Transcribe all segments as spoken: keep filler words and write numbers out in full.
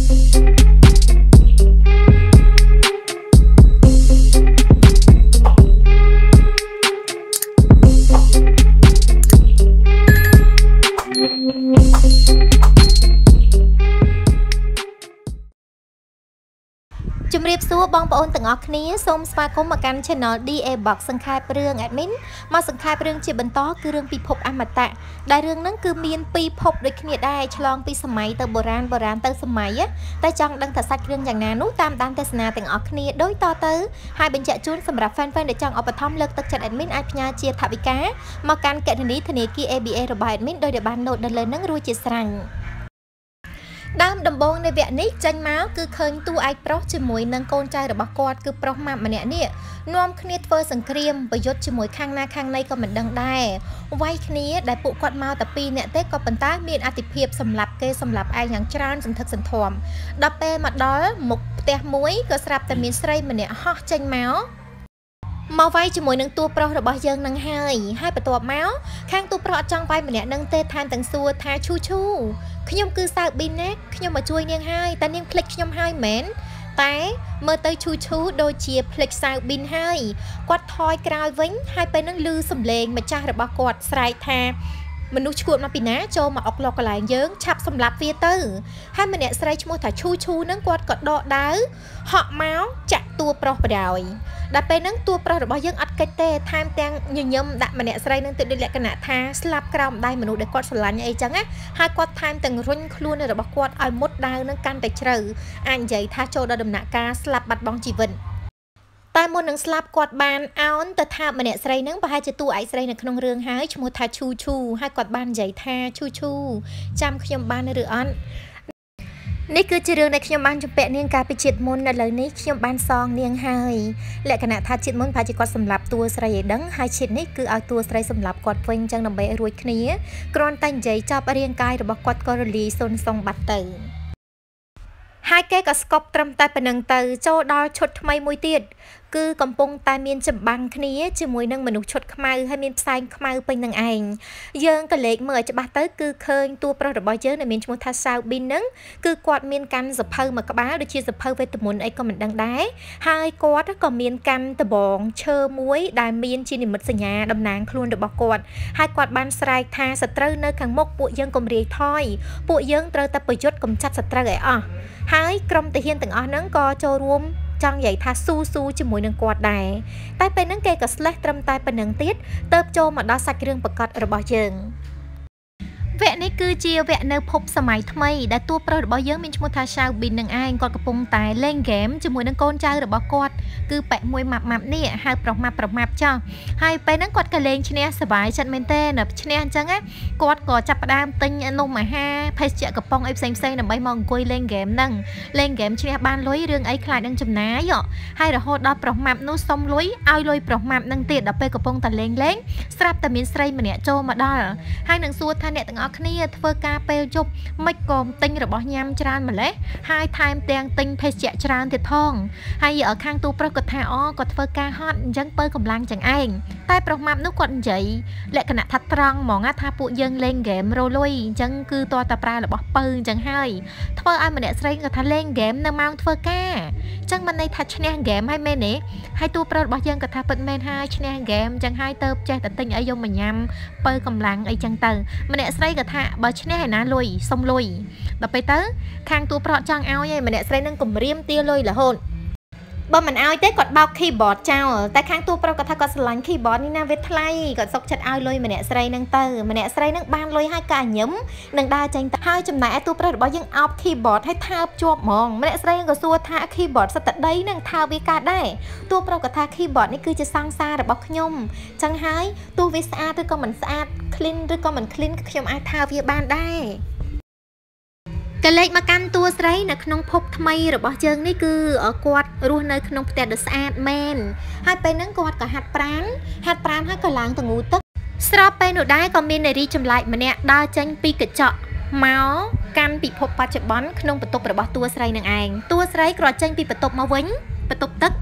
ជំរាបសួរបងប្អូនទាំងអស់គ្នាសូមស្វាគមន៍មកកាន់ Channel ឌី เอ Box សង្ខេបរឿង Admin មកសង្ខេបរឿងជាបន្តគឺរឿងពិភពអមតៈដែលរឿងហ្នឹងគឺមានពីរភពដូចគ្នាដែរឆ្លងពីសម័យទៅបុរាណបុរាណទៅសម័យតែចង់ដឹងថាសាច់រឿងយ៉ាងណានោះតាមដានទស្សនាទាំងអស់គ្នាដូចតទៅហើយបញ្ជាក់ជូនសម្រាប់ fan fan ដែលចង់ឧបត្ថម្ភលើកទឹកចិត្ត Admin អាចផ្ញើជាថវិកាមកកាន់គណនីធនាគារ เอ บี เอ របស់ Admin ដោយដែលបាន note នៅលើហ្នឹងរួចជាស្រេចដើមដំបូងនៃវគ្គនេះចេញមកគឺឃើញតួឯកប្រុសជាមួយនឹងកូនចៅរបស់គាត់គឺប្រុសម៉ាប់ម្នាក់នេះនាំគ្នាធ្វើសង្គ្រាមប្រយុទ្ធជាមួយខាងណាខាងណីក៏មិនដឹងដែរវាយគ្នាដែលពួកគាត់មកតែពីរនាក់ទេក៏ប៉ុន្តែមានអតិភិបសម្រាប់គេសម្រាប់ឯងយ៉ាងច្រើនសន្ធឹកសន្ធាប់ដល់ពេលមកដល់មុខផ្ទះមួយក៏ស្រាប់តែមានស្រីម្នាក់ហោះចេញមកមកវាយជាមួយនឹងតួប្រុសរបស់យើងនឹងហើយហើយបន្ទាប់មកខាងតួប្រុសអត់ចង់វាយម្នាក់នឹងទេថែមទាំងសួរថាឈូឈូខ្ញុំគឺសៅប៊ីណាខ្ញុំមកជួយនាងហើយតែនាងភ្លេចខ្ញុំហើយមែនតែមើលទៅឈូឈូដូចជាភ្លេចសៅប៊ីនហើយគាត់ថយក្រោយវិញហើយពេលនឹងឮសំឡេងម្ចាស់របស់គាត់ស្រែកថាមនុស្សឈួតមកពីណាចូលមកអុកឡុកកន្លែងយើងឆាប់សម្លាប់វាទៅហើយម្នាក់ស្រីឈ្មោះថាឈូឈូហ្នឹងគាត់ក៏ដកដាវហក់មកចាក់តួប្រុសបដ ாய் ដល់ពេលហ្នឹងតួប្រុសរបស់យើងអត់កិច្ចទេថែមទាំងញញឹមដាក់ម្នាក់ស្រីហ្នឹងទៅដូចលក្ខណៈថាស្លាប់ក្រោមដៃមនុស្សដែលគាត់ស្រឡាញ់អីចឹងណាហើយគាត់ថែមទាំងរុញខ្លួនរបស់គាត់ឲ្យមុតដាវហ្នឹងកាន់តែជ្រៅអាចនិយាយថាចូលដល់ដំណាក់កាលស្លាប់បាត់បង់ជីវិតតែមុននឹងស្លាប់គាត់បានអោនទៅថាម្នាក់ស្រីហ្នឹងប្រហែលជាតួឯកស្រីនៅក្នុងរឿងហើយឈ្មោះថាឈូឈូហើយគាត់បាននិយាយថាឈូឈូចាំខ្ញុំបានឬអត់នេះគឺជារឿងដែលខ្ញុំបានជំពាក់នាងកាលពីជាតិមុនឥឡូវនេះខ្ញុំបានសងនាងហើយលក្ខណៈថាជាតិមុនប្រហែលជាគាត់សម្លាប់តួស្រីឲ្យដឹងហើយជាតិនេះគឺឲ្យតួស្រីសម្លាប់គាត់វិញចឹងដើម្បីឲ្យរួចគ្នាគ្រាន់តែនិយាយចាប់រាងកាយរបស់គាត់ក៏រលាយសុនសងបាត់ទៅហើយគេក៏ស្កប់ត្រឹមតែប៉ុណ្្នឹងទៅចូលដល់ឈុតថ្មីមួយទៀតគឺកំពុងតែមានចម្បាំងគ្នាជាមួយនឹងមនុស្សឈុតខ្មៅហើយមានផ្សែងខ្មៅពេញនឹងឯងយើងក៏លេខមើលឲ្យច្បាស់ទៅគឺឃើញតួប្រុសរបស់យើងដែលមានឈ្មោះថាសៅប៊ីនហ្នឹងគឺគាត់មានកាន់សភៅមួយក្បាលដូចជាសភៅវេទមន្តអីក៏មិនដឹងដែរហើយគាត់ក៏មានកាន់ដបងឈើមួយដែលមានជានិមិត្តសញ្ញាតំណាងខ្លួនរបស់គាត់ហើយគាត់បានស្រែកថាសត្រូវនៅខាងមុខពួកយើងកុំរាយថយពួកយើងត្រូវតែប្រយុទ្ធកម្ចាត់សត្រូវឲ្យអស់ហើយក្រុមទាហានទាំងអស់ហ្នឹងក៏ចូលរួមចង់និយាយថាស៊ូស៊ូជាមួយនឹងគាត់ដែរតែពេលហ្នឹងគេក៏ស្លេះត្រឹមតែប៉ុណ្្នឹងទៀតទៅចូលមកដល់សាច់រឿងប្រកបរបស់យើងវគ្គនេះគឺជាវគ្គនៅភពសម័យថ្មីដែលតួប្រុសរបស់យើងមានឈ្មោះថាឆៅប៊ីននឹងឯងគាត់កំពុងតែលេងហ្គេមជាមួយនឹងកូនចៅរបស់គាត់គឺប៉ែមួយម៉ាប់ម៉ាប់នេះហៅប្រុសម៉ាប់ប្រុសម៉ាប់ចោះហើយពេលហ្នឹងគាត់ក៏លេងឈ្នះសប្បាយចិត្តមែនទេនៅឈ្នះអញ្ចឹងគាត់ក៏ចាប់ផ្ដើមទិញនំអាហារភេសជ្ជៈកំប៉ុងអីផ្សេងផ្សេងដើម្បីមកអង្គុយលេងហ្គេមហ្នឹងលេងហ្គេមឈ្នះបានលុយរឿងអីខ្លាចនឹងចំណាយហើយរហូតដល់ប្រុសម៉ាប់នោះសុំលុយឲ្យលុយប្រុសម៉ាប់ហ្នឹងទៀតដល់ពេលកំពុងតែលេងលេងស្រាប់តែមានស្រីម្នាក់ចូលមកដល់ហើយនឹងសួរថាអ្នកទាំងអស់គ្នាធ្វើការពេលយប់មិនក៏ទិញរបស់ញ៉ាំច្រើនម្លេះហើយថែមទាំងទិញភេសជ្ជៈច្រើនទៀតផងហើយởខាងទូប្រុសគាត់ថាអូគាត់ធ្វើការហត់អញ្ចឹងបើកម្លាំងចឹងឯងតែប្រុសម៉ាប់នោះគាត់និយាយលក្ខណៈថាត្រង់ហ្មងថាពួកយើងលេងហ្គេមរលុយអញ្ចឹងគឺតើតាប្រើរបស់ពៅអញ្ចឹងហើយធ្វើឲ្យម្នាក់ស្រីគាត់ថាលេងហ្គេមនៅម៉ោងធ្វើការអញ្ចឹងមិនន័យថាឈ្នះហ្គេមហើយមែនទេហើយទូប្រុសរបស់យើងគាត់ថាពិតមែនហើយឈ្នះហ្គេមអញ្ចឹងហើយទៅចេះតែទិញឲ្យយកមកញ៉ាំបើកម្លាំងអីចឹងទៅម្នាក់ស្រីគាត់ថាបើឈ្នះឯណាលុយសុំលុយដល់ពេលទៅខាងតួប្រុសចង់ឲ្យឯម្នាក់ស្រីនឹងគម្រាមទាលុយរហូតបើមិនឲ្យទេគាត់បោក keyboard ចោលតែខាងតួប្រុសគាត់ថាគាត់ស្រឡាញ់ keyboard នេះណាវាថ្លៃគាត់សុកចិត្តឲ្យលុយម្នាក់ស្រីនឹងទៅម្នាក់ស្រីនឹងបានលុយឲ្យកាញឹមនឹងដើរចេញទៅហើយចំណែកឯតួប្រុសរបស់យើងអោប keyboard ឲ្យថើបជាប់ហ្មងម្នាក់ស្រីក៏សួរថា keyboard សិតតែដីនឹងថើបវាកើតដែរតួប្រុសគាត់ថា keyboard នេះគឺជាសង្សាររបស់ខ្ញុំចឹងហើយទោះវាស្អាតឬក៏មិនស្អាត clean ឬក៏មិន clean ខ្ញុំអាចថើបវាបានដែរកលេចមកកាន់តួស្រីនៅក្នុងភពថ្មីរបស់យើងនេះគឺគាត់រស់នៅក្នុងផ្ទះដ៏ស្អាតមែនហើយពេលហ្នឹងគាត់ក៏ហាត់ប្រាណហាត់ប្រាណហើយក៏ឡើងទៅងូទឹកស្របពេលនោះដែរក៏មាននារីចម្លែកម្នាក់ដើរចេញពីកញ្ចក់មកកាន់ពិភពបច្ចុប្បន្នក្នុងបន្ទប់របស់តួស្រីនឹងឯងតួស្រីគ្រាន់ចេញពីបន្ទប់មកវិញបន្ទប់ទឹក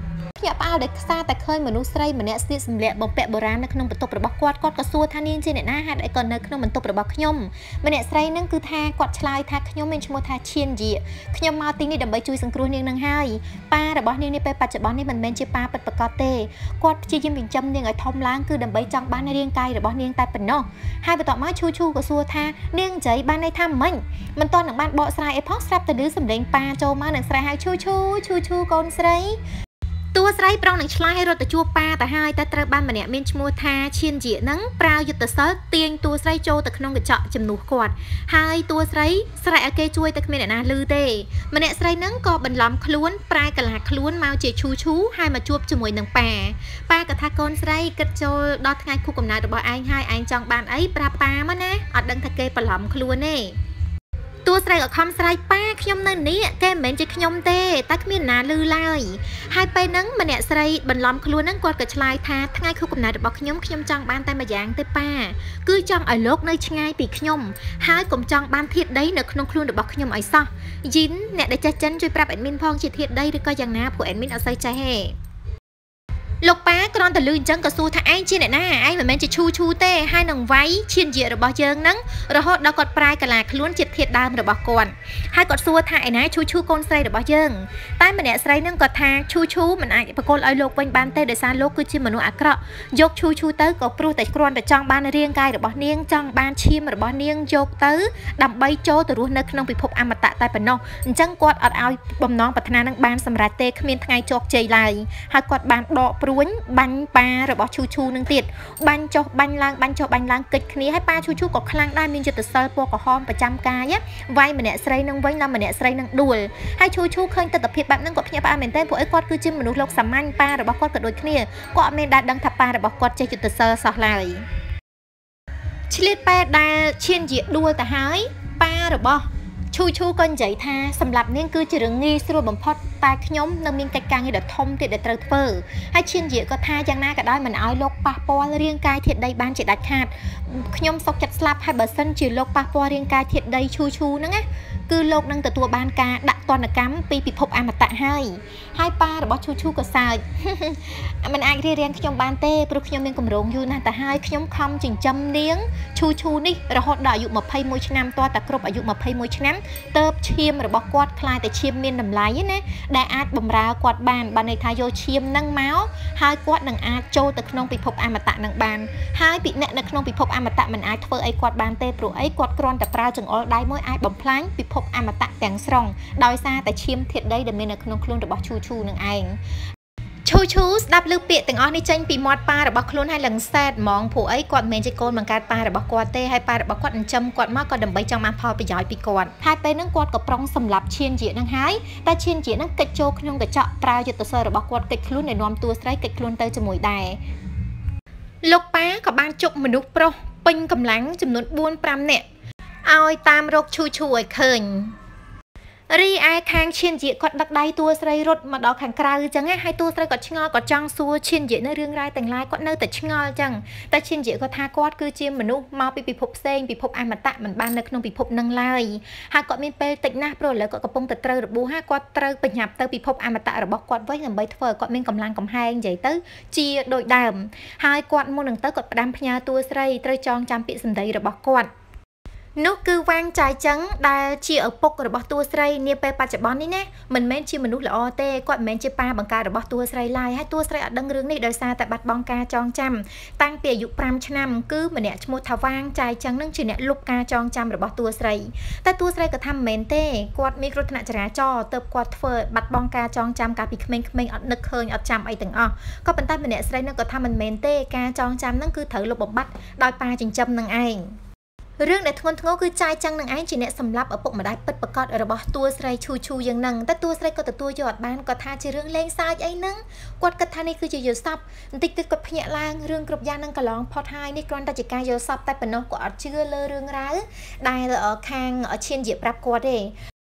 ភ្ញាក់ផ្អើលដែលខ្សាតែឃើញមនុស្សស្រីម្នាក់ស្លៀកសម្លៀកបំពាក់បុរាណនៅក្នុងបន្ទប់របស់គាត់គាត់ក៏សួរថានាងជាអ្នកណាហេតុអីក៏នៅក្នុងបន្ទប់របស់ខ្ញុំម្នាក់ស្រីហ្នឹងគឺថាគាត់ឆ្លើយថាខ្ញុំមានឈ្មោះថាឈៀនយាខ្ញុំមកទីនេះដើម្បីជួយសង្គ្រោះនាងនឹងហើយប៉ារបស់នាងនេះពេលបច្ចុប្បន្ននេះមិនមែនជាប៉ាពិតប្រាកដទេគាត់ព្យាយាមចិញ្ចឹមនាងឲ្យធំឡើងគឺដើម្បីចង់បានរាងកាយរបស់នាងតែប៉ុណ្ណោះហើយបន្ទាប់មកឈូឈូក៏សួរថានាងចៃបានន័យថាម៉េចមិនទាន់នឹងបានបកស្រាយអីផងស្រាប់តែឮសំឡេងប៉ាចូលមកនឹងស្រែហៅឈូឈូឈូឈូកូនស្រីតួស្រីប្រងនឹងឆ្លើយឲ្យរត់ទៅជួបប៉ាទៅហើយតែត្រូវបានម្នាក់មានឈ្មោះថាឈៀនជាហ្នឹងប្រើយុទ្ធសាស្ត្រទាញតួស្រីចូលទៅក្នុងកញ្ចក់ជំនួសគាត់ហើយតួស្រីស្រែកឲ្យគេជួយតែគ្មានអ្នកណាឮទេម្នាក់ស្រីហ្នឹងក៏បន្លំខ្លួនប្រែកលាខ្លួនមកជាឈូឈូហើយមកជួបជាមួយនឹងប៉ាប៉ាក៏ថាកូនស្រីគិតចូលដល់ថ្ងៃខួបកំណើតរបស់ឯងហើយឯងចង់បានអីប្រាប់ប៉ាមកណាអត់ដឹងថាគេបន្លំខ្លួនទេតួស្រីក៏ខំស្រ័យប៉ាខ្ញុំនៅនេះគេមិនមែនជាខ្ញុំទេតែគ្មានណាឮឡើយហើយពេលហ្នឹងម្នាក់ស្រីបន្លំខ្លួនហ្នឹងគាត់ក៏ឆ្លើយថាថ្ងៃខួបកំណើតរបស់ខ្ញុំខ្ញុំចង់បានតែមួយយ៉ាងទេប៉ាគឺចង់ឲ្យលោកនៅឆ្ងាយពីខ្ញុំហើយកុំចង់បានធាតុដីនៅក្នុងខ្លួនរបស់ខ្ញុំឲ្យសោះយីនអ្នកដែលចេះចិនជួយប្រាប់អេដមីនផងជាធាតុដីឬក៏យ៉ាងណាព្រោះអេដមីនអត់សូវចេះទេលោកប៉ាគ្រាន់តែលឺអញ្ចឹងក៏សួរថាឯងជាអ្នកណាឯងមិនមែនជាឈូឈូទេហើយនឹងវាយឈានយារបស់យើងហ្នឹងរហូតដល់គាត់ប្រែកាឡាខ្លួនជាធាតុដើមរបស់គាត់ហើយគាត់សួរថាឯណាឈូឈូកូនស្រីរបស់យើងតែម្នាក់ស្រីហ្នឹងគាត់ថាឈូឈូមិនអាចបកគលឲ្យលោកវិញបានទេដោយសារលោកគឺជាមនុស្សអាក្រក់យកឈូឈូទៅក៏ព្រោះតែគ្រាន់តែចង់បានរាងកាយរបស់នាងចង់បានឈាមរបស់នាងយកទៅដើម្បីចូលទៅរស់នៅក្នុងពិភពអមតៈតែប៉ុណ្ណោះអញ្ចឹងគាត់អត់ឲ្យបំណងប្រាថ្នានឹងបានសម្រេចទេគ្មានថ្ងៃជោគជ័យឡើយហើយគាត់បានដកព្រួញបាញ់ប៉ារបស់ឈូឈូនឹងទៀតបាញ់ចុះបាញ់ឡើងបាញ់ចុះបាញ់ឡើងកិច្ចគ្នាហើយប៉ាឈូឈូក៏ខ្លាំងដែរមានយុទ្ធសិលពណ៌ក្រហមប្រចាំកាយវាយម្នាក់ស្រីនឹងវិញដល់ម្នាក់ស្រីនឹងដួលហើយឈូឈូឃើញទស្សនវិជ្ជាបែបហ្នឹងគាត់ភ្ញាក់ផ្អើលមែនទែនព្រោះអីគាត់គឺជាមនុស្សលោកសាមញ្ញប៉ារបស់គាត់ក៏ដូចគ្នាគាត់អត់មានដែលដឹងថាប៉ារបស់គាត់ចេះយុទ្ធសិលសោះឡើយឆ្លៀតប៉ែដែលឈានជាដួលទៅហើយប៉ារបស់ឈូឈូក៏និយាយថាសម្រាប់នាងគឺជារឿងងាយស្រួលបំផុតតែខ្ញុំនៅមានកិច្ចការងារដ៏ធំទៀតដែលត្រូវធ្វើហើយឈានជាក៏ថាយ៉ាងណាក៏ដោយមិនឲ្យលោកប៉ះពាល់រាងកាយធាតុដីបានជាដាច់ខាតខ្ញុំសុខចិត្តស្លាប់ហើយបើសិនជាលោកប៉ះពាល់រាងកាយធាតុដីឈូឈូហ្នឹងណាគឺលោកនឹងទទួលបានការដាក់ទណ្ឌកម្មពីពិភពអមតៈហើយហើយប៉ារបស់ឈូឈូក៏សើចមិនអាចរៀបរៀងខ្ញុំបានទេព្រោះខ្ញុំមានកម្រងយូរណាស់ទៅហើយខ្ញុំខំចិញ្ចឹមនាងឈូឈូនេះរហូតដល់អាយុម្ភៃមួយឆ្នាំតតែគ្រប់អាយុម្ភៃមួយឆ្នាំតើបឈាមរបស់គាត់ខ្លាយតែឈាមមានតម្លៃណាដែលអាចបំរើគាត់បានបានន័យថាយកឈាមនឹងមកហើយគាត់នឹងអាចចូលទៅក្នុងពិភពអមតៈនឹងបានហើយពីអ្នកនៅក្នុងពិភពអមតៈមិនអាចធ្វើអីគាត់បានទេព្រោះអីគាត់គ្រាន់តែប្រើចង្អុលដៃមួយអាចបំផ្លាញពិភពអមតៈទាំងស្រុងដោយសារតែឈាមធាតុដីដែលមាននៅក្នុងខ្លួនរបស់ឈូឈូនឹងឯងឈូឈូស្ដាប់ឮពាក្យទាំងអស់នេះចេញពីមាត់ប៉ារបស់ខ្លួនហើយឡើងសែតហ្មងព្រោះអីគាត់មិនមែនជាកូនបង្កើតប៉ារបស់គាត់ទេហើយប៉ារបស់គាត់ចិញ្ចឹមគាត់មកក៏ដើម្បីចង់បានផលប្រយោជន៍ពីគាត់ហើយពេលហ្នឹងគាត់ក៏ប្រុងសម្លាប់ឈានជានឹងហើយតែឈានជានឹងកិច្ចចូលក្នុងកញ្ចក់ប្រើយុទ្ធសាស្ត្ររបស់គាត់កិច្ចខ្លួនដែលនាំតួស្រីកិច្ចខ្លួនទៅជាមួយដែរលោកប៉ាក៏បានជប់មនុស្សប្រុសពេញកម្លាំងចំនួនបួន ប្រាំនាក់ឲ្យតាមរកឈូឈូឲ្យឃើញរីឯខាងឈានជាគាត់ដឹកដៃតួស្រីរត់មកដល់ខាងក្រៅអញ្ចឹងហើយតួស្រីគាត់ឆ្ងល់គាត់ចង់សួរឈានជានៅរឿងរ៉ាវទាំងឡាយគាត់នៅតែឆ្ងល់អញ្ចឹងតែឈានជាគាត់ថាគាត់គឺជាមនុស្សមកពីពិភពផ្សេងពិភពអមតៈមិនបាននៅក្នុងពិភពនឹងឡើយហើយគាត់មានពេលតិចណាស់ព្រោះឥឡូវគាត់កំពុងតែត្រូវរបួសហើយគាត់ត្រូវបញ្ញាប់ទៅពិភពអមតៈរបស់គាត់វិញដើម្បីធ្វើឲ្យគាត់មានកម្លាំងកំហែងនិយាយទៅជាដូចដើមហើយគាត់មុននឹងទៅគាត់ផ្ដាំផ្ញើតួស្រីត្រូវចងចាំពាក្យសម្ដីរបស់គាត់នោះគឺវាងចាយចឹងដែលជាឪពុករបស់តួស្រីនាពេលបច្ចុប្បន្ននេះណាមិនមែនជាមនុស្សល្អទេគាត់មិនមែនជាប៉ាបង្កើតរបស់តួស្រីឡើយហើយតួស្រីអត់ដឹងរឿងនេះដោយសារតែបាត់បង់ការចងចាំតាំងពីអាយុប្រាំឆ្នាំគឺម្នាក់ឈ្មោះថាវាងចាយចឹងនឹងជាអ្នកលុបការចងចាំរបស់តួស្រីតែតួស្រីក៏ថាមិនមែនទេគាត់មានគ្រោះថ្នាក់ចរាចរណ៍ទើបគាត់ធ្វើបាត់បង់ការចងចាំកាលពីក្មេងៗអត់នឹកឃើញអត់ចាំអីទាំងអស់ក៏ប៉ុន្តែម្នាក់ស្រីនឹងក៏ថាមិនមែនទេការចងចាំនឹងគឺត្រូវលុបបំបាត់ដោយប៉ាចិញ្ចឹមនឹងឯងរឿងដែលធ្ងន់ធ្ងរគឺចាយចឹងនឹងឯងជាអ្នកសម្លាប់ឪពុកម្ដាយពិតប្រាកដរបស់តួស្រីឈូឈូយ៉ាងហ្នឹងតែតួស្រីក៏ទទួលយកអត់បានគាត់ថាជារឿងលេងសើចអីហ្នឹងគាត់គិតថានេះគឺជាយល់សប្តិបន្តិចទៀតគាត់ភ្ញាក់ឡើងរឿងគ្រប់យ៉ាងនឹងកន្លងផុតហើយនេះគ្រាន់តែជាការយល់សប្តិតែប៉ុណ្ណោះគាត់អត់ជឿលើរឿងរ៉ាវដែលខាងឈានជាប្រាប់គាត់ទេ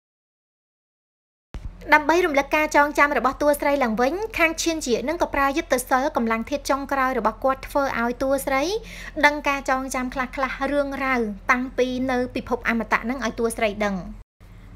ដើម្បីរំលឹកការចងចាំរបស់តួស្រីឡើងវិញខាងឈានជានឹងក៏ប្រើយុទ្ធសិលកម្លាំងធាតុចុងក្រោយរបស់គាត់ធ្វើឲ្យតួស្រីដឹងការចងចាំខ្លះៗរឿងរ៉ាវតាំងពីនៅពិភពអមតៈនឹងឲ្យតួស្រីដឹង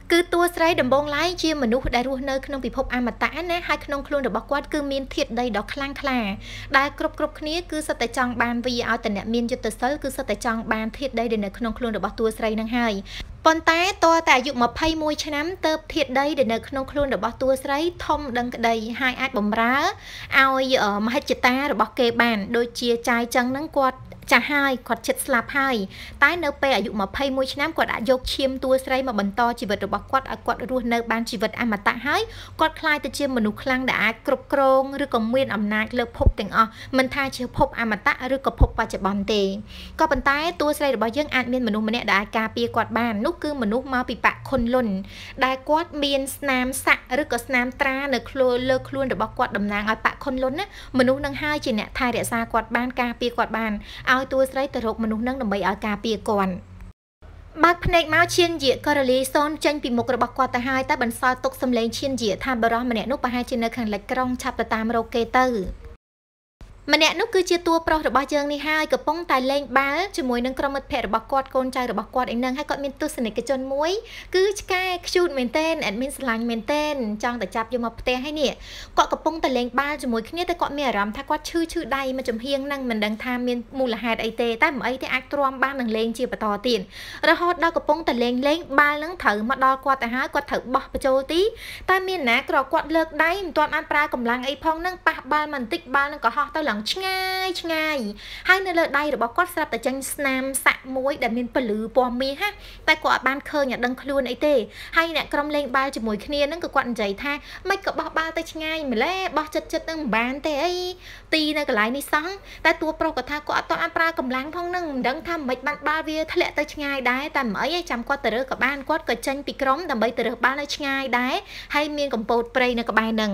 គឺតួស្រីដំបងឡាយជាមនុស្សដែលរស់នៅក្នុងពិភពអមតៈណាហើយក្នុងខ្លួនរបស់គាត់គឺមានធាតុដីដ៏ខ្លាំងក្លាដែលគ្រប់គ្រប់គ្នាគឺសិតតែចង់បានវាឲ្យតែអ្នកមានយុទ្ធសិលគឺសិតតែចង់បានធាតុដីដែលនៅក្នុងខ្លួនរបស់តួស្រីនឹងហើយប៉ុន្តែតើតែអាយុម្ភៃមួយឆ្នាំទៅធាតុដីដែលនៅក្នុងខ្លួនរបស់តួស្រីធំដឹងក្តីហើយអាចបំរើឲ្យមហិច្ឆតារបស់គេបានដូចជាចាយចឹងហ្នឹងគាត់ចាស់ហើយគាត់ចិត្តស្លាប់ហើយតែនៅពេលអាយុម្ភៃមួយឆ្នាំគាត់អាចយកឈាមតួស្រីមកបន្តជីវិតរបស់គាត់ឲ្យគាត់រស់នៅបានជីវិតអមតៈហើយគាត់ខ្លាយទៅជាមនុស្សខ្លាំងដែលអាចគ្រប់គ្រងឬក៏មានអំណាចលើភពទាំងអស់មិនថាជាភពអមតៈឬក៏ភពបច្ចុប្បន្នទេក៏ប៉ុន្តែតួស្រីរបស់យើងអាចមានមនុស្សម្នាក់ដែលអាចការពារគាត់បាននោះគឺមនុស្សមកពីបកខុនលុនដែលគាត់មានស្នាមសាក់ឬក៏ស្នាមត្រានៅខ្លួនលើខ្លួនរបស់គាត់តំណាងឲ្យបកខុនលុនណាមនុស្សនឹងហើយជាអ្នកថែរក្សាគាត់បានការពារគាត់បានឲ្យតួស្រីទៅរកមនុស្សនឹងដើម្បីឲ្យការពារគាត់បើកភ្នែកមកឈៀនយាក៏រលាយសូនចេញពីមុខរបស់គាត់ទៅហើយតែបន្សល់ទុកសម្លេងឈៀនយាថាបរិះម្នាក់នោះប្រហែលជានៅខាងលិចក្រុងឆាប់ទៅតាមរកគេទៅម្នាក់នោះគឺជាតួប្រុសរបស់យើងនេះហើយកំពុងតែលេងបាល់ជាមួយនឹងក្រុមមិត្តភ័ក្តិរបស់គាត់កូនចៅរបស់គាត់ឯនឹងហើយគាត់មានទស្សនិកជនមួយគឺឆ្កែខ្ជូតមែនទែនអេដមីនស្រឡាញ់មែនទែនចង់តែចាប់យកមកផ្ទះហើយនេះគាត់កំពុងតែលេងបាល់ជាមួយគ្នាតែគាត់មានអារម្មណ៍ថាគាត់ឈឺឈឺដៃមកចំហៀងហ្នឹងមិនដឹងថាមានមូលហេតុអីទេតែមិនអីទេអាចទ្រាំបាននឹងលេងជាបន្តទៀតរហូតដល់កំពុងតែលេងលេងបាល់ហ្នឹងត្រូវមកដល់គាត់ទៅហើយគាត់ត្រូវបោះបញ្ចូលទីតែមានណាក្រគាត់លើកដៃមិនទាន់បានប្រើកម្លាំងអីផងហ្នឹងប៉ះបាល់មិនតិចបាល់ហ្នឹងក៏ហោះទៅឡើងឆ្ងាយឆ្ងាយហើយនៅលើដៃរបស់គាត់ស្រាប់តែចេញស្នាមសាក់មួយដែលមានពលឺពណ៌មាសតែគាត់អត់បានឃើញឲ្យដឹងខ្លួនអីទេហើយអ្នកក្រុមលេងបាល់ជាមួយគ្នាហ្នឹងក៏គាត់និយាយថាមិនក៏បោះបាល់ទៅឆ្ងាយម្លេះបោះចិត្តចិត្តហ្នឹងមិនបានទេអីទីនៅកន្លែងនេះសោះតែតួប្រុសក៏ថាគាត់អត់ទាន់បានប្រើកម្លាំងផងហ្នឹងមិនដឹងថាមិនបានបាល់វាធ្លាក់ទៅឆ្ងាយដែរតែមិនអីចាំគាត់ទៅរើសក៏បានគាត់ក៏ចេញពីក្រុមដើម្បីទៅរើសបាល់នៅឆ្ងាយដែរហើយមានកំពតព្រៃនៅក្បែរហ្នឹង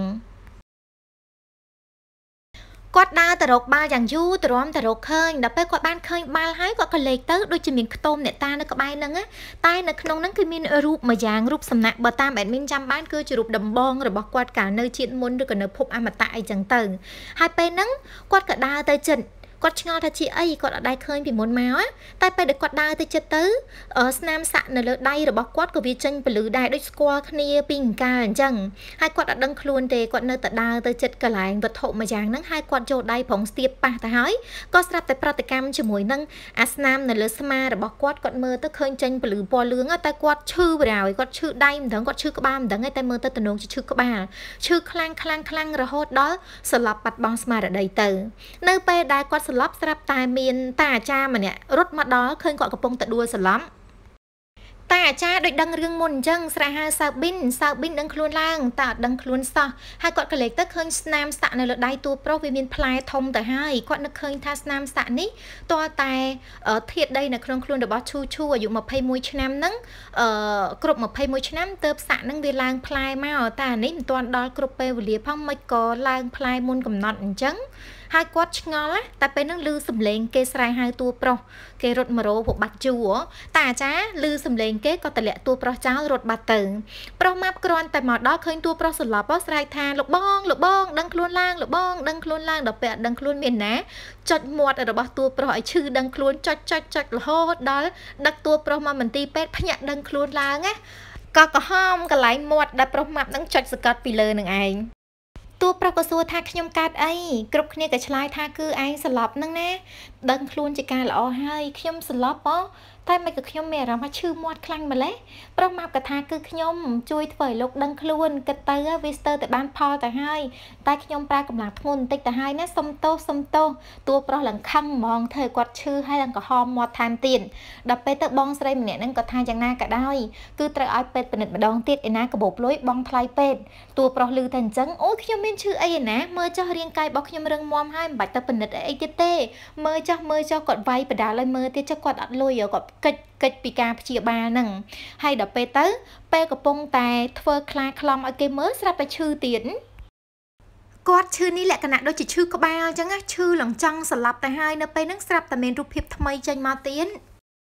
គាត់ដើរទៅរកបាល់យ៉ាងយូរទ្រាំទៅរកឃើញដល់ពេលគាត់បានឃើញបាល់ហើយគាត់ក៏លេខទៅដូចជាមានខ្ទមអ្នកតានៅក្បែរហ្នឹងតែនៅក្នុងហ្នឹងគឺមានរូបមួយយ៉ាងរូបសំណាក់បើតាមអេដមីនចាំបានគឺជារូបដំបងរបស់គាត់កាលនៅជាតិមុនឬក៏នៅភពអមតៈអីចឹងទៅហើយពេលហ្នឹងគាត់ក៏ដើរទៅចិត្តគាត់ឆ្ងល់ថាជាអីគាត់អត់ដែរឃើញពីមុនមកតែពេលដែលគាត់ដើរទៅចិត្តទៅស្នាមសាក់នៅលើដៃរបស់គាត់ក៏វាចេញពលឺដែរដូចស្គាល់គ្នាពីអង្ការអញ្ចឹងហើយគាត់អត់ដឹងខ្លួនទេគាត់នៅតែដើរទៅចិត្តកន្លែងវត្ថុមួយយ៉ាងហ្នឹងហើយគាត់ចូលដៃប្រងស្ទាបប៉ះទៅហើយក៏ស្រាប់តែប្រតិកម្មជាមួយនឹងអាស្នាមនៅលើស្មារបស់គាត់គាត់មើលទៅឃើញចេញពលឺពណ៌លឿងតែគាត់ឈឺបណ្ដោយគាត់ឈឺដៃមិនដឹងគាត់ឈឺក្បាលមិនដឹងទេតែមើលទៅទំនងជាឈឺក្បាលឈឺខ្លាំងខ្លាំងខ្លាំងរហូតដល់ស្លាប់បាត់បង់ស្មារតីទៅនៅពេលដែលគាត់ស្លាប់ស្រាប់តែមានតាអាចារ្យម្នាក់រត់មកដល់ឃើញគាត់កំពុងតែដួលសន្លប់តែអាចារ្យដូចដឹងរឿងមុនអញ្ចឹងស្រែហៅសៅប៊ីនសៅប៊ីនដឹងខ្លួនឡើងតែអត់ដឹងខ្លួនសោះហើយគាត់ក៏លេចទៅឃើញស្នាមសាក់នៅលើដៃតួប្រុសវាមានផ្លែធំទៅហើយគាត់នឹកឃើញថាស្នាមសាក់នេះតើតែធាតុដីនៅក្នុងខ្លួនរបស់ឈូឈូអាយុម្ភៃមួយឆ្នាំហ្នឹងអឺគ្រប់ម្ភៃមួយឆ្នាំទើបសាក់ហ្នឹងវាឡើងផ្លែមកតែអានេះមិនទាន់ដល់គ្រប់ពេលវេលាផងមិនក៏ឡើងផ្លែមុនកំណត់អញ្ចឹងហើយគាត់ឆ្ងល់តែពេលហ្នឹងឮសំឡេងគេស្រែហៅតួប្រុសគេរត់មករោពួកបាត់ជូតែអាចារ្យឮសំឡេងគេក៏តម្លាក់តួប្រុសចោលរត់បាត់ទៅប្រុសម៉ាប់គ្រាន់តែមកដល់ឃើញតួប្រុសសន្លប់ស្រែកថាលោកបងលោកបងដឹងខ្លួនឡើងលោកបងដឹងខ្លួនឡើងដល់ពេលអត់ដឹងខ្លួនមានណាចុចមាត់របស់តួប្រុសឲ្យឈឺដឹងខ្លួនចុចចុចចុចរហូតដល់ដឹកតួប្រុសមកមន្ទីរពេទ្យភ្ញាក់ដឹងខ្លួនឡើងណាក៏ក្រហមកន្លែងមាត់ដែលប្រុសម៉ាប់នឹងចុចសកាត់ពីលើនឹងឯងតួប្រុសក៏សួរថាខ្ញុំកើតអីគ្រប់គ្នាក៏ឆ្លើយថាគឺឯងស្លាប់នឹងណាដឹងខ្លួនជាការល្អហើយខ្ញុំស្លាប់ហ៎តែមិនក៏ខ្ញុំមានអារម្មណ៍ថាឈឺមាត់ខ្លាំងម្លេះប្រុសម៉ាប់ក៏ថាគឺខ្ញុំជួយធ្វើឲ្យលោកដឹងខ្លួនគិតទៅវាស្ទើរតែបានផលទៅហើយតែខ្ញុំប្រើកម្លាំងធ្ងន់បន្តិចទៅហើយណាសុំទោសសុំទោសតួប្រុសឡើងខឹងហ្មងធ្វើឲ្យគាត់ឈឺហើយឡើងក្រហមមាត់ថែមទៀតដល់ពេលទៅបងស្រីម្នាក់ហ្នឹងក៏ថាយ៉ាងណាក៏ដោយគឺត្រូវឲ្យពេទ្យពិនិត្យម្ដងទៀតឯណាកាបូបលុយបងថ្លៃពេទ្យតួប្រុសឮតែអញ្ចឹងអូខ្ញុំមានឈឺអីឯណាមើលចុះរាងកាយរបស់ខ្ញុំរឹងមាំហើយមិនបាច់ទៅពិនិត្យអីទៀតទេមើលចុះមើលចុះគាត់វាយបដាល់ឲ្យមើលទៀតចុះគាត់អត់លុយគាត់កិច្ចកិច្ចពីការព្យាបាលហ្នឹងហើយដល់ពេលទៅពេលកំពុងតែធ្វើខ្លាខ្លំឲ្យគេមើលស្រាប់តែឈឺទៀតគាត់ឈឺនេះលក្ខណៈដូចជាឈឺក្បាលអញ្ចឹងណាឈឺឡើងចង់ស្លាប់ទៅហើយនៅពេលហ្នឹងស្រាប់តែមានរូបភាពថ្មីចេញមកទៀត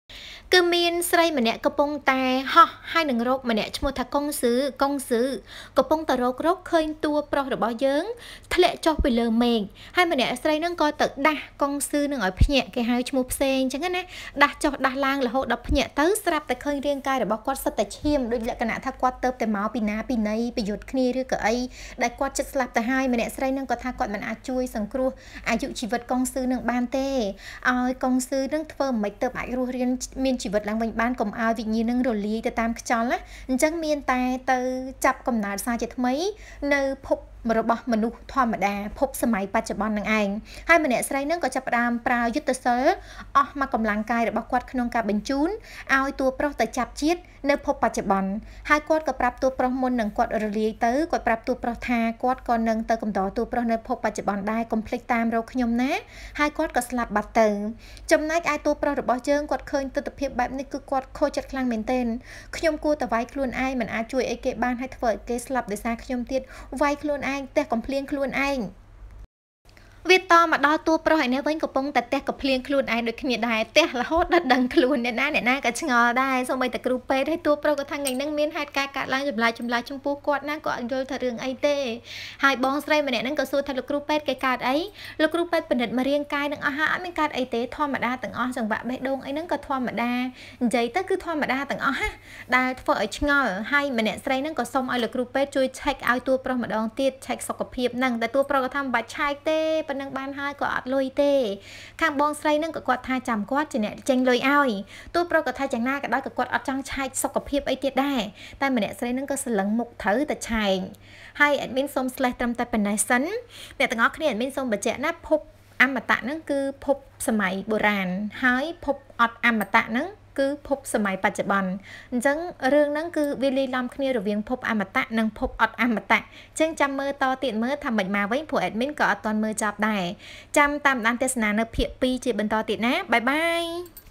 គឺមានស្រីម្នាក់កំពុងតែហោះហើយនឹងរកម្នាក់ឈ្មោះថាកុងស៊ឺកុងស៊ឺកំពុងតែរករកឃើញតួប្រុសរបស់យើងធ្លាក់ចុះពីលើមេឃហើយម្នាក់ស្រីហ្នឹងក៏ទៅដាស់កុងស៊ឺនឹងឲ្យភ្ញាក់គេហៅឈ្មោះផ្សេងអញ្ចឹងណាដាស់ចុះដាស់ឡើងរហូតដល់ភ្ញាក់ទៅស្រាប់តែឃើញរាងកាយរបស់គាត់សិតតែឈាមដូចលក្ខណៈថាគាត់ទៅតែមកពីណាពីណីប្រយុទ្ធគ្នាឬក៏អីដែលគាត់ចិត្តស្លាប់ទៅហើយម្នាក់ស្រីហ្នឹងក៏ថាគាត់មិនអាចជួយសង្គ្រោះអាយុជីវិតកុងស៊ឺនឹងបានទេឲ្យកុងស៊ឺនឹងធ្វើមិនទៅអាចរស់រានមានជីវិតឡើងវិញបានកុំឲ្យវិញ្ញាណនឹងរលាយទៅតាមខ្យល់ណាអញ្ចឹងមានតែទៅចាប់កំណើតសារជាថ្មីនៅភពរបស់មនុស្សធម្មតាភពសម័យបច្ចុប្បន្ននឹងឯងហើយម្នាក់ស្រីនឹងក៏ចាប់ផ្ដើមប្រើយុទ្ធសាស្ត្រអស់មកកម្លាំងកាយរបស់គាត់ក្នុងការបញ្ជូនឲ្យតួប្រុសទៅចាប់ជាតិនៅភពបច្ចុប្បន្នហើយគាត់ក៏ប្រាប់តួប្រុសមុននឹងគាត់រលាយទៅគាត់ប្រាប់តួប្រុសថាគាត់ក៏នឹងទៅកំដរតួប្រុសនៅភពបច្ចុប្បន្នដែរកុំភ្លេចតាមរកខ្ញុំណាហើយគាត់ក៏ស្លាប់បាត់ទៅចំណែកឯតួប្រុសរបស់យើងគាត់ឃើញទស្សនវិជ្ជាបែបនេះគឺគាត់ខូចចិត្តខ្លាំងមែនទែនខ្ញុំគួរតែវាយខ្លួនឯងមិនអាចជួយអីគេបានហើយធ្វើឲ្យគេស្លាប់ដោយសារខ្ញុំទៀតវាយខ្លួនឯងផ្ទះកំភ្លៀងខ្លួនឯងវាតមកដល់តួប្រុសឯនេះវិញកំពុងតែផ្ទះកំភ្លៀងខ្លួនឯងដូចគ្នាដែរផ្ទះរហូតដល់ដឹងខ្លួនអ្នកណាអ្នកណាក៏ឆ្ងល់ដែរសូម្បីតែគ្រូពេទ្យហើយតួប្រុសក៏ថាថ្ងៃហ្នឹងមានហេតុការណ៍កើតឡើងចម្លែកចម្លែកចំពោះគាត់ណាក៏អត់យល់ថារឿងអីទេហើយបងស្រីម្នាក់ហ្នឹងក៏សួរថាលោកគ្រូពេទ្យគេកើតអីលោកគ្រូពេទ្យពិនិត្យមករាងកាយនឹងអស់ហើយអត់មានកើតអីទេធម្មតាទាំងអស់ចង្វាក់បេះដូងអីហ្នឹងក៏ធម្មតានិយាយទៅគឺធម្មតាទាំងអស់ណាដែលធ្វើឲ្យឆ្ងល់ហើយម្នាក់ស្រីហ្នឹងក៏សុំឲ្យលោកគ្រូពេទ្យជួយឆែកឲ្យតួប្រុសម្ដងទៀតឆែកសុខភាពហ្នឹងតែតួប្រុសក៏ថាមិនបាច់ឆែកទេប៉ុណ្ណឹងបានហើយក៏អត់លុយទេខាងបងស្រីហ្នឹងក៏គាត់ថាចាំគាត់ជាអ្នកចេញលុយឲ្យតួប្រុសក៏ថាយ៉ាងណាក៏ដោយក៏គាត់អត់ចង់ឆែកសុខភាពអីទៀតដែរតែម្នាក់ស្រីហ្នឹងក៏សលឹងមុខត្រូវតែឆែកហើយ admin សូម slash ត្រឹមតែប៉ុណ្ណេះសិនអ្នកទាំងអស់គ្នា admin សូមបញ្ជាក់ណាភពអមតៈហ្នឹងគឺភពសម័យបុរាណហើយភពអត់អមតៈហ្នឹងគឺភពសម័យបច្ចុប្បន្នអញ្ចឹងរឿងហ្នឹងគឺវាលាយឡំគ្នារវាងភពអមតៈនិងភពអត់អមតៈអញ្ចឹងចាំមើលតទៀតមើលថាមិនមកវិញព្រោះ admin ក៏អត់ទាន់មើលចប់ដែរចាំតាមដានទស្សនានៅភាគពីរជាបន្តទៀតណាបាយបាយ